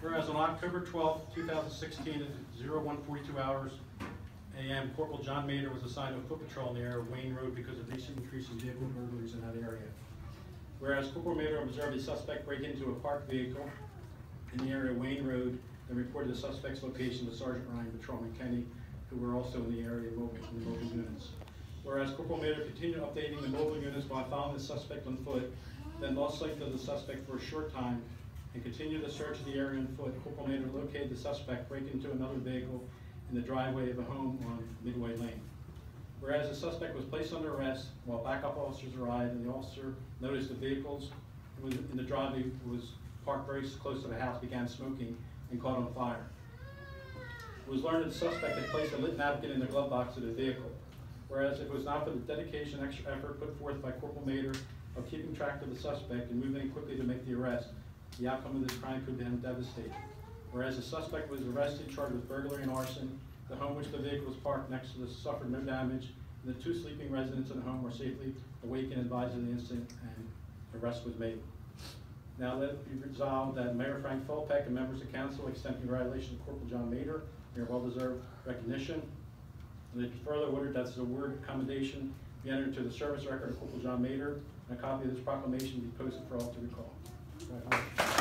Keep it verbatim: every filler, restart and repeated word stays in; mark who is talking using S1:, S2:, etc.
S1: Whereas on October twelfth, two thousand sixteen, at one forty-two hours A M, Corporal John Mader was assigned to a foot patrol in the area of Wayne Road because of recent increase in vehicle burglaries in that area. Whereas Corporal Mader observed a suspect break into a parked vehicle in the area of Wayne Road and reported the suspect's location to Sergeant Ryan, Patrolman Kenny, who were also in the area of mobile, in the mobile units. Whereas Corporal Mader continued updating the mobile units while following the suspect on foot, then lost sight of the suspect for a short time and continued the search of the area on foot. Corporal Mader located the suspect breaking into another vehicle in the driveway of a home on Midway Lane. Whereas the suspect was placed under arrest while backup officers arrived, and the officer noticed the vehicles in the driveway was parked very close to the house began smoking and caught on fire. It was learned that the suspect had placed a lit napkin in the glove box of the vehicle. Whereas if it was not for the dedication and extra effort put forth by Corporal Mader of keeping track of the suspect and moving quickly to make the arrest, the outcome of this crime could have been devastating. Whereas the suspect was arrested, charged with burglary and arson, the home which the vehicle was parked next to this suffered no damage, and the two sleeping residents in the home were safely awakened and advised of the incident, and arrest was made. Now let it be resolved that Mayor Frank Philpeck and members of council extend congratulations to Corporal John Mader for your well-deserved recognition. And it be further ordered that the award commendation be entered into the service record of Corporal John Mader, and a copy of this proclamation be posted for all to recall. Right,